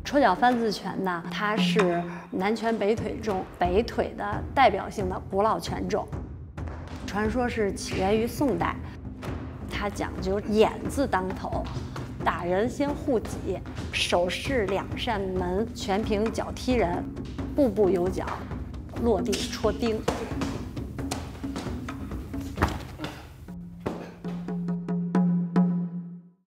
戳脚翻字拳呢，它是南拳北腿中北腿的代表性的古老拳种，传说是起源于宋代。它讲究眼字当头，打人先护己，手势两扇门，全凭脚踢人，步步有脚，落地戳钉。